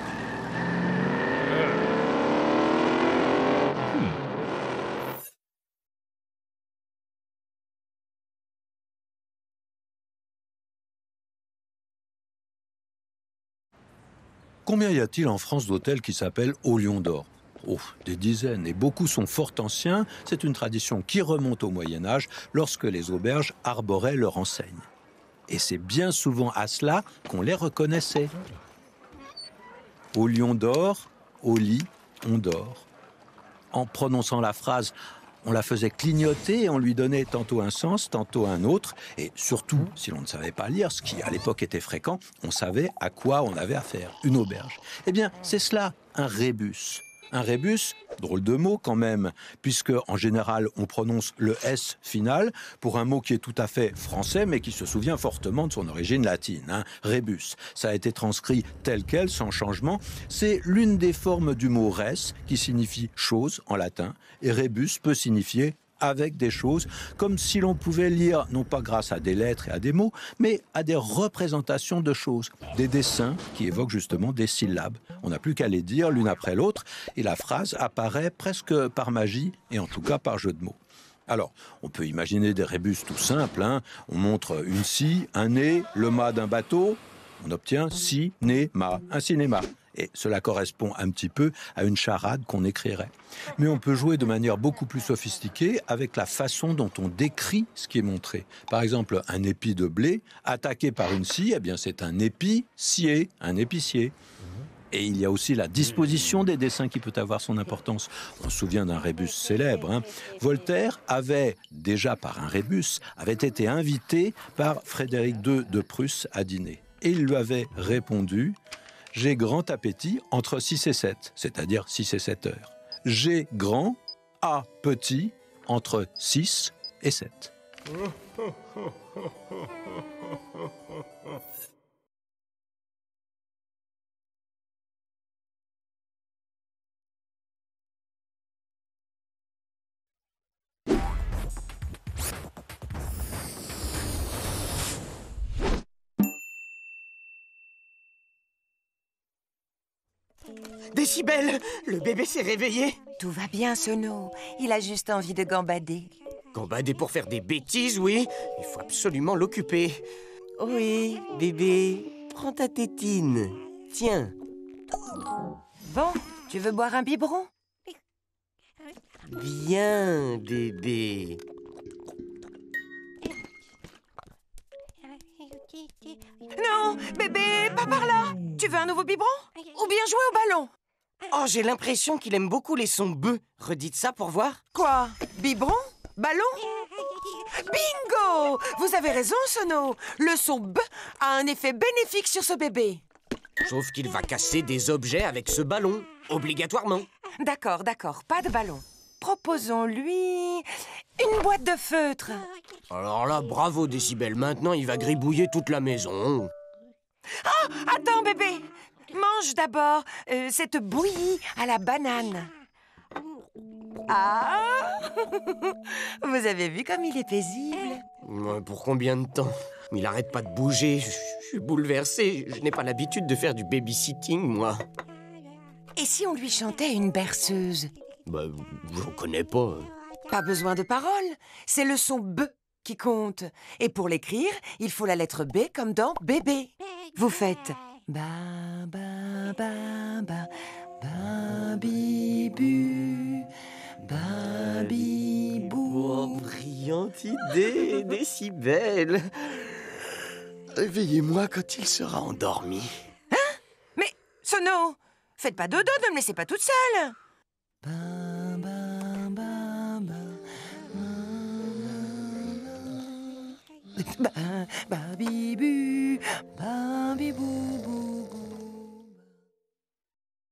Speaker 12: Combien y a-t-il en France d'hôtels qui s'appellent au Lion d'Or? Oh, des dizaines, et beaucoup sont fort anciens. C'est une tradition qui remonte au Moyen-Âge, lorsque les auberges arboraient leur enseigne. Et c'est bien souvent à cela qu'on les reconnaissait. Au Lion d'Or, au lit, on dort. En prononçant la phrase, on la faisait clignoter et on lui donnait tantôt un sens, tantôt un autre. Et surtout, si l'on ne savait pas lire, ce qui à l'époque était fréquent, on savait à quoi on avait affaire, une auberge. Eh bien, c'est cela, un rébus. Un rébus, drôle de mot quand même, puisque en général on prononce le S final pour un mot qui est tout à fait français, mais qui se souvient fortement de son origine latine. Rébus, ça a été transcrit tel quel, sans changement. C'est l'une des formes du mot res, qui signifie chose en latin, et rébus peut signifier avec des choses, comme si l'on pouvait lire, non pas grâce à des lettres et à des mots, mais à des représentations de choses, des dessins qui évoquent justement des syllabes. On n'a plus qu'à les dire l'une après l'autre, et la phrase apparaît presque par magie, et en tout cas par jeu de mots. Alors, on peut imaginer des rébus tout simples. On montre une scie, un nez, le mât d'un bateau, on obtient scie, nez, mât, un cinéma. Et cela correspond un petit peu à une charade qu'on écrirait. Mais on peut jouer de manière beaucoup plus sophistiquée avec la façon dont on décrit ce qui est montré. Par exemple, un épi de blé attaqué par une scie, eh bien c'est un épicier, un épicier. Et il y a aussi la disposition des dessins qui peut avoir son importance. On se souvient d'un rébus célèbre. Voltaire avait, déjà par un rébus, avait été invité par Frédéric II de Prusse à dîner. Et il lui avait répondu: j'ai grand appétit entre 6 et 7, c'est-à-dire 6 et 7 heures. J'ai grand, A petit, entre 6 et 7.
Speaker 13: Décibel, le bébé s'est réveillé.
Speaker 14: Tout va bien, Sono. Il a juste envie de gambader.
Speaker 13: Gambader pour faire des bêtises, oui. Il faut absolument l'occuper.
Speaker 15: Oui, bébé, prends ta tétine. Tiens.
Speaker 14: Bon, tu veux boire un biberon?
Speaker 15: Bien, bébé.
Speaker 14: Non, bébé, pas par là. Tu veux un nouveau biberon? Ou bien jouer au ballon?
Speaker 13: Oh, j'ai l'impression qu'il aime beaucoup les sons bœufs. Redites ça pour voir.
Speaker 14: Quoi? Biberon? Ballon? Bingo! Vous avez raison, Sono. Le son B a un effet bénéfique sur ce bébé.
Speaker 13: Sauf qu'il va casser des objets avec ce ballon, obligatoirement.
Speaker 14: D'accord, pas de ballon. Proposons-lui une boîte de feutre.
Speaker 13: Alors là, bravo, Décibel. Maintenant, il va gribouiller toute la maison.
Speaker 14: Ah, attends, bébé. Mange d'abord cette bouillie à la banane. Ah! Vous avez vu comme il est paisible?
Speaker 13: Pour combien de temps? Il arrête pas de bouger. Je suis bouleversé. Je n'ai pas l'habitude de faire du babysitting, moi.
Speaker 14: Et si on lui chantait une berceuse?
Speaker 13: Je connais pas.
Speaker 14: Pas besoin de paroles. C'est le son B qui compte. Et pour l'écrire, il faut la lettre B comme dans bébé. Vous faites ba ba ba ba ba bibu ba bibou.
Speaker 15: Oh, brillante idée, Décibel. Réveillez-moi quand il sera endormi.
Speaker 14: Hein? Mais, Sono, faites pas dodo, ne me laissez pas toute seule. Ba ba ba ba ba bibu ba bibou.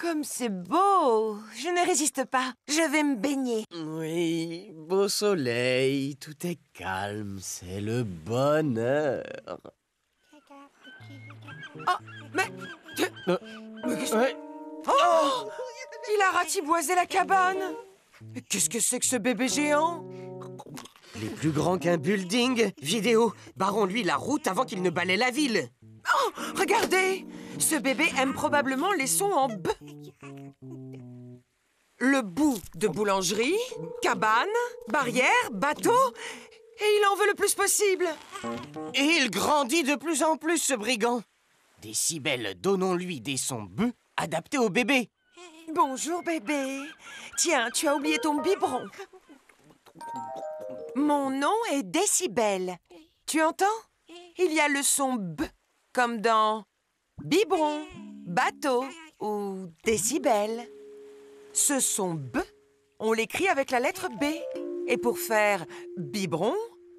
Speaker 14: comme c'est beau! Je ne résiste pas. Je vais me baigner.
Speaker 15: Oui, beau soleil, tout est calme, c'est le bonheur.
Speaker 14: Oh, mais qu'est-ce... Oh! Il a ratiboisé la cabane! Mais qu'est-ce que c'est que ce bébé géant?
Speaker 15: Il est plus grand qu'un building. Vidéo, barrons-lui la route avant qu'il ne balaie la ville.
Speaker 14: Oh, regardez! Ce bébé aime probablement les sons en B. Le bout de boulangerie, cabane, barrière, bateau, et il en veut le plus possible.
Speaker 15: Et il grandit de plus en plus, ce brigand. Décibel, donnons-lui des sons B adaptés au bébé.
Speaker 14: Bonjour, bébé. Tiens, tu as oublié ton biberon. Mon nom est Décibel. Tu entends? Il y a le son B, comme dans biberon, bateau ou décibel. Ce son B, on l'écrit avec la lettre B. Et pour faire biberon,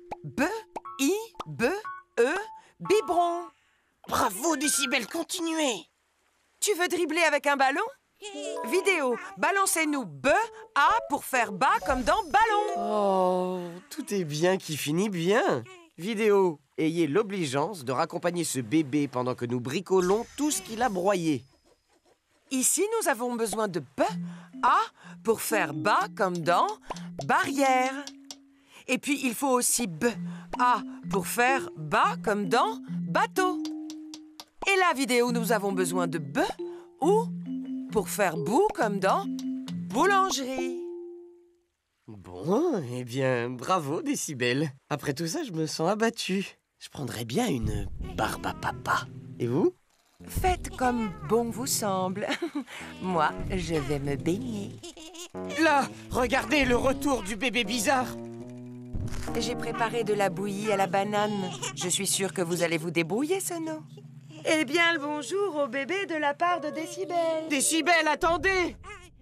Speaker 14: B-I-B-E, biberon.
Speaker 15: Bravo, Décibel, continuez.
Speaker 14: Tu veux dribbler avec un ballon? Vidéo, balancez-nous B, A pour faire bas comme dans ballon.
Speaker 15: Oh, tout est bien qui finit bien. Vidéo, ayez l'obligeance de raccompagner ce bébé pendant que nous bricolons tout ce qu'il a broyé.
Speaker 14: Ici, nous avons besoin de B, A pour faire bas comme dans barrière. Et puis, il faut aussi B, A pour faire bas comme dans bateau. Et la vidéo, nous avons besoin de B ou pour faire bout comme dans boulangerie.
Speaker 15: Bon, eh bien, bravo, Décibel. Après tout ça, je me sens abattu. Je prendrais bien une barbe à papa. Et vous?
Speaker 14: Faites comme bon vous semble. Moi, je vais me baigner.
Speaker 15: Là, regardez le retour du bébé bizarre.
Speaker 14: J'ai préparé de la bouillie à la banane. Je suis sûre que vous allez vous débrouiller, Sono. Eh bien, le bonjour au bébé de la part de Décibel.
Speaker 15: Décibel, attendez!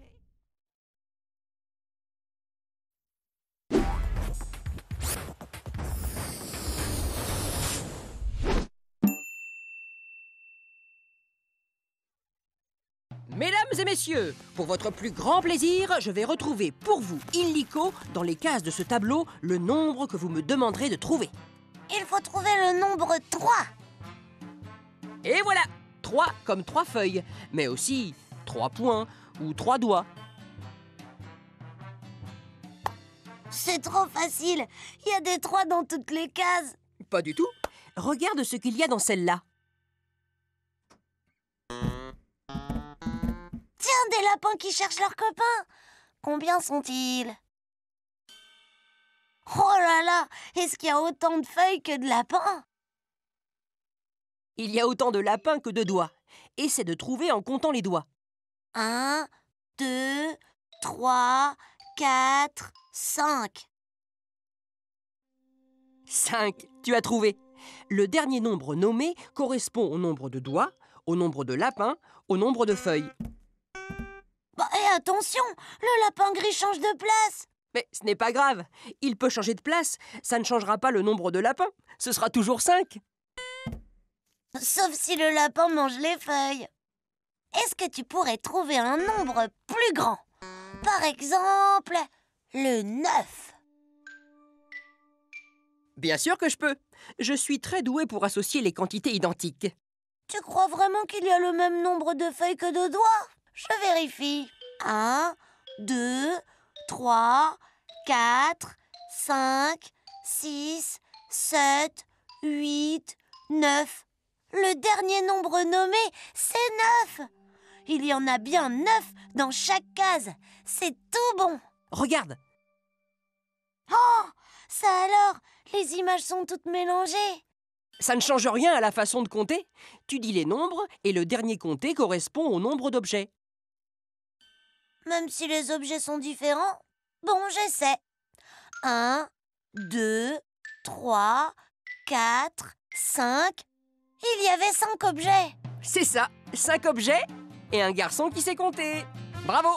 Speaker 16: Mesdames et messieurs, pour votre plus grand plaisir, je vais retrouver pour vous, illico, dans les cases de ce tableau, le nombre que vous me demanderez de trouver.
Speaker 10: Il faut trouver le nombre 3.
Speaker 16: Et voilà, 3 comme 3 feuilles, mais aussi 3 points ou 3 doigts.
Speaker 10: C'est trop facile. Il y a des 3 dans toutes les cases.
Speaker 16: Pas du tout. Regarde ce qu'il y a dans celle-là.
Speaker 10: Tiens, des lapins qui cherchent leurs copains. Combien sont-ils? Oh là là, est-ce qu'il y a autant de feuilles que de lapins?
Speaker 16: Il y a autant de lapins que de doigts. Essaie de trouver en comptant les doigts.
Speaker 10: 1, 2, 3, 4, 5.
Speaker 16: 5, tu as trouvé. Le dernier nombre nommé correspond au nombre de doigts, au nombre de lapins, au nombre de feuilles.
Speaker 10: Bah, et attention, le lapin gris change de place.
Speaker 16: Mais ce n'est pas grave. Il peut changer de place. Ça ne changera pas le nombre de lapins. Ce sera toujours 5.
Speaker 10: Sauf si le lapin mange les feuilles. Est-ce que tu pourrais trouver un nombre plus grand? Par exemple, le 9.
Speaker 16: Bien sûr que je peux. Je suis très doué pour associer les quantités identiques.
Speaker 10: Tu crois vraiment qu'il y a le même nombre de feuilles que de doigts? Je vérifie. 1, 2, 3, 4, 5, 6, 7, 8, 9. Le dernier nombre nommé, c'est 9. Il y en a bien 9 dans chaque case. C'est tout bon.
Speaker 16: Regarde.
Speaker 10: Oh, ça alors, les images sont toutes mélangées.
Speaker 16: Ça ne change rien à la façon de compter. Tu dis les nombres et le dernier compté correspond au nombre d'objets.
Speaker 10: Même si les objets sont différents? Bon, j'essaie. 1, 2, 3, 4, 5. Il y avait 5 objets.
Speaker 16: C'est ça, 5 objets et un garçon qui sait compter. Bravo!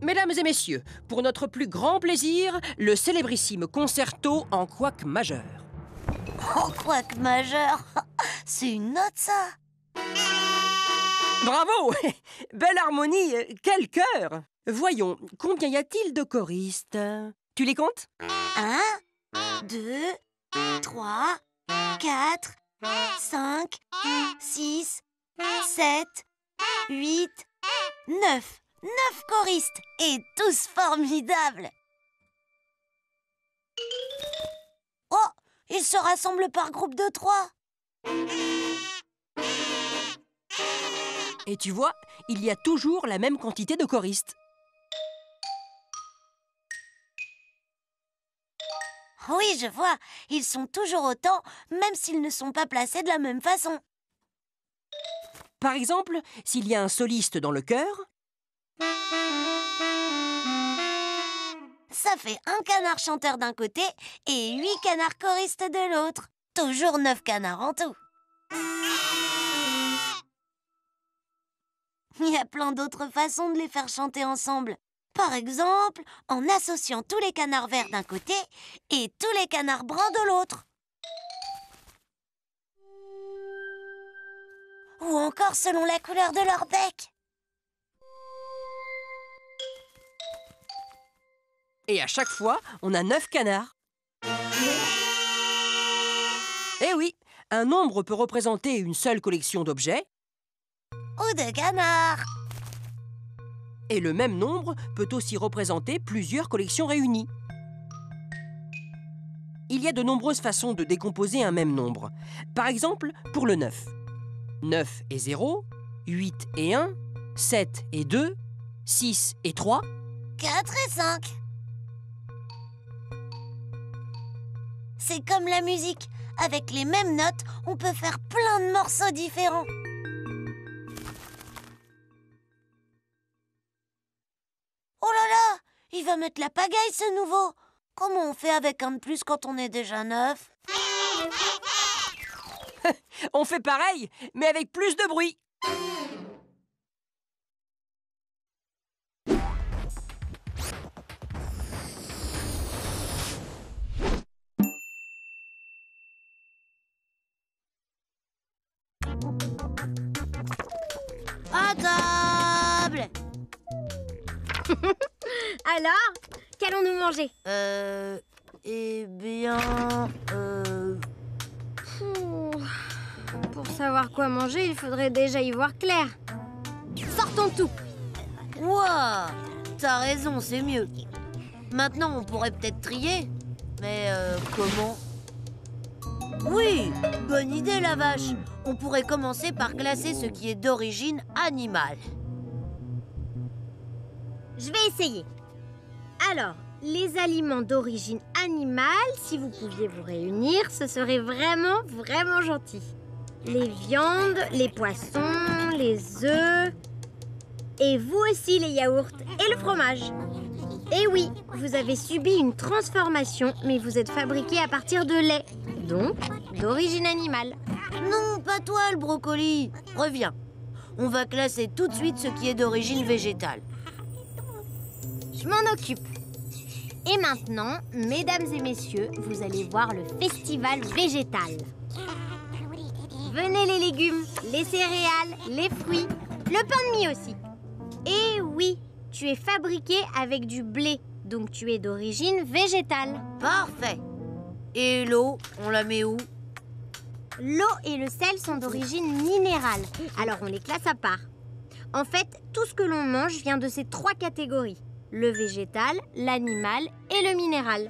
Speaker 16: Mesdames et messieurs, pour notre plus grand plaisir, le célébrissime concerto en couac majeur.
Speaker 10: En couac majeur? C'est une note, ça?
Speaker 16: Bravo! Belle harmonie, quel cœur! Voyons, combien y a-t-il de choristes? Tu les comptes?
Speaker 10: 1, 2, 3, 4, 5, 6, 7, 8, 9. 9 choristes, et tous formidables! Oh! Ils se rassemblent par groupe de 3.
Speaker 16: Et tu vois, il y a toujours la même quantité de choristes.
Speaker 10: Oui, je vois. Ils sont toujours autant, même s'ils ne sont pas placés de la même façon.
Speaker 16: Par exemple, s'il y a un soliste dans le chœur,
Speaker 10: ça fait un canard chanteur d'un côté et 8 canards choristes de l'autre. Toujours 9 canards en tout. Il y a plein d'autres façons de les faire chanter ensemble. Par exemple, en associant tous les canards verts d'un côté et tous les canards bruns de l'autre. Ou encore selon la couleur de leur bec.
Speaker 16: et à chaque fois, on a 9 canards. Eh oui, un nombre peut représenter une seule collection d'objets.
Speaker 10: Ou de canards.
Speaker 16: Et le même nombre peut aussi représenter plusieurs collections réunies. Il y a de nombreuses façons de décomposer un même nombre. Par exemple, pour le 9. 9 et 0, 8 et 1, 7 et 2, 6 et 3,
Speaker 10: 4 et 5. C'est comme la musique. Avec les mêmes notes, on peut faire plein de morceaux différents. Oh là là, il va mettre la pagaille ce nouveau. Comment on fait avec un de plus quand on est déjà 9?
Speaker 16: On fait pareil, mais avec plus de bruit.
Speaker 10: À table.
Speaker 17: Alors, qu'allons-nous manger?
Speaker 10: Eh bien...
Speaker 17: Pour savoir quoi manger, il faudrait déjà y voir clair. Sortons tout.
Speaker 10: Ouah, t'as raison, c'est mieux. Maintenant, on pourrait peut-être trier. Mais comment? Oui, bonne idée, la vache. On pourrait commencer par classer ce qui est d'origine animale.
Speaker 17: Je vais essayer. Alors, les aliments d'origine animale, si vous pouviez vous réunir, ce serait vraiment, vraiment gentil. Les viandes, les poissons, les œufs... Et vous aussi, les yaourts et le fromage. Et oui, vous avez subi une transformation, mais vous êtes fabriqué à partir de lait, donc d'origine animale.
Speaker 10: Non, pas toi, le brocoli. Reviens. On va classer tout de suite ce qui est d'origine végétale.
Speaker 17: Je m'en occupe. Et maintenant, mesdames et messieurs, vous allez voir le festival végétal. Venez les légumes, les céréales, les fruits, le pain de mie aussi. Et oui, tu es fabriqué avec du blé, donc tu es d'origine végétale.
Speaker 10: Parfait. Et l'eau, on la met où?
Speaker 17: L'eau et le sel sont d'origine minérale, alors on les classe à part. En fait, tout ce que l'on mange vient de ces 3 catégories. Le végétal, l'animal et le minéral.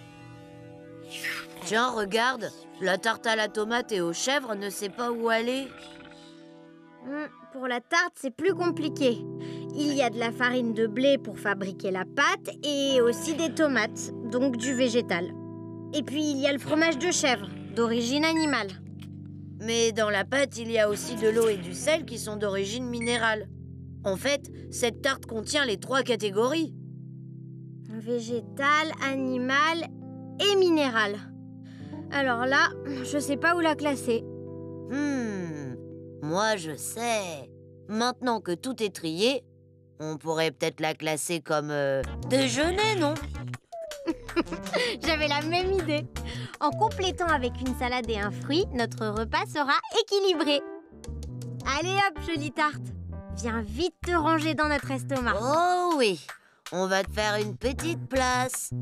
Speaker 10: Tiens, regarde, la tarte à la tomate et aux chèvres ne sait pas où aller.
Speaker 17: Pour la tarte, c'est plus compliqué. Il y a de la farine de blé pour fabriquer la pâte et aussi des tomates, donc du végétal. Et puis il y a le fromage de chèvre, d'origine animale.
Speaker 10: Mais dans la pâte, il y a aussi de l'eau et du sel qui sont d'origine minérale. En fait, cette tarte contient les 3 catégories.
Speaker 17: Végétal, animal et minéral. Alors là, je sais pas où la classer.
Speaker 10: Moi je sais. Maintenant que tout est trié, On pourrait peut-être la classer comme déjeuner, non?
Speaker 17: J'avais la même idée. En complétant avec une salade et un fruit, notre repas sera équilibré. Allez hop, jolie tarte. Viens vite te ranger dans notre estomac.
Speaker 10: Oh oui, on va te faire une petite place.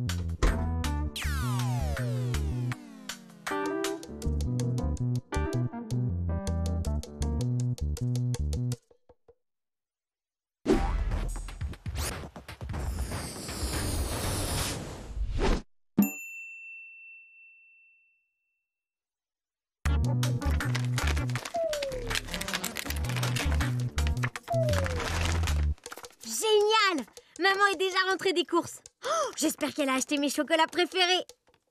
Speaker 17: Génial! Maman est déjà rentrée des courses. Oh, j'espère qu'elle a acheté mes chocolats préférés.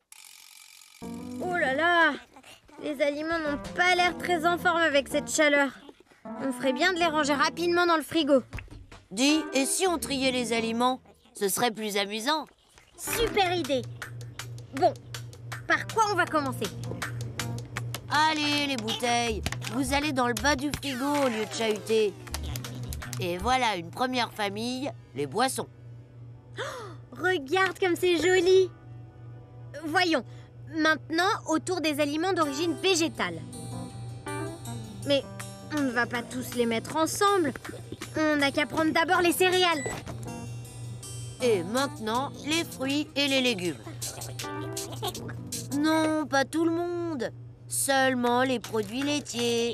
Speaker 17: Oh là là! Les aliments n'ont pas l'air très en forme avec cette chaleur. On ferait bien de les ranger rapidement dans le frigo.
Speaker 10: Dis, et si on triait les aliments? Ce serait plus amusant.
Speaker 17: Super idée! Bon, par quoi on va commencer?
Speaker 10: Allez, les bouteilles, vous allez dans le bas du frigo au lieu de chahuter. Et voilà une première famille, les boissons.
Speaker 17: Regarde comme c'est joli! Voyons, maintenant autour des aliments d'origine végétale. Mais on ne va pas tous les mettre ensemble. On n'a qu'à prendre d'abord les céréales.
Speaker 10: Et maintenant, les fruits et les légumes. Non, pas tout le monde. Seulement les produits laitiers.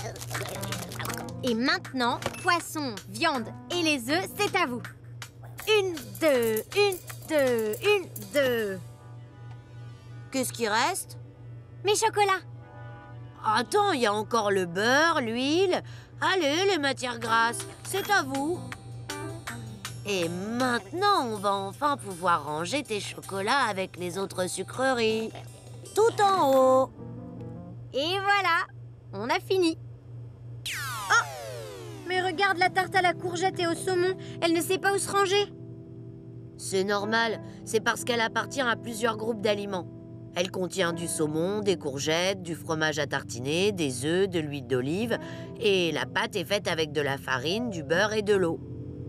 Speaker 17: Et maintenant, poisson, viande et les œufs, c'est à vous. 1, 2, 1, 2, 1, 2.
Speaker 10: Qu'est-ce qui reste?
Speaker 17: Mes chocolats.
Speaker 10: Attends, il y a encore le beurre, l'huile. Allez, les matières grasses, c'est à vous. Et maintenant, on va enfin pouvoir ranger tes chocolats avec les autres sucreries. Tout en haut.
Speaker 17: Et voilà, on a fini. Oh! Mais regarde la tarte à la courgette et au saumon, elle ne sait pas où se ranger.
Speaker 10: C'est normal, c'est parce qu'elle appartient à plusieurs groupes d'aliments. Elle contient du saumon, des courgettes, du fromage à tartiner, des œufs, de l'huile d'olive, et la pâte est faite avec de la farine, du beurre et de l'eau.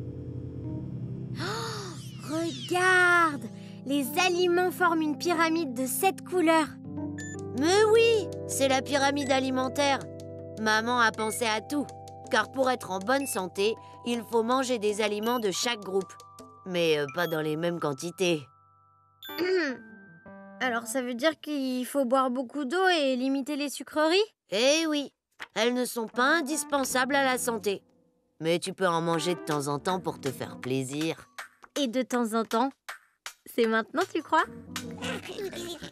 Speaker 17: Oh, regarde! Les aliments forment une pyramide de 7 couleurs.
Speaker 10: Mais oui, c'est la pyramide alimentaire. Maman a pensé à tout, car pour être en bonne santé, il faut manger des aliments de chaque groupe, mais pas dans les mêmes quantités.
Speaker 17: Alors ça veut dire qu'il faut boire beaucoup d'eau et limiter les sucreries?
Speaker 10: Eh oui, elles ne sont pas indispensables à la santé. Mais tu peux en manger de temps en temps pour te faire plaisir.
Speaker 17: Et de temps en temps? C'est maintenant, tu crois?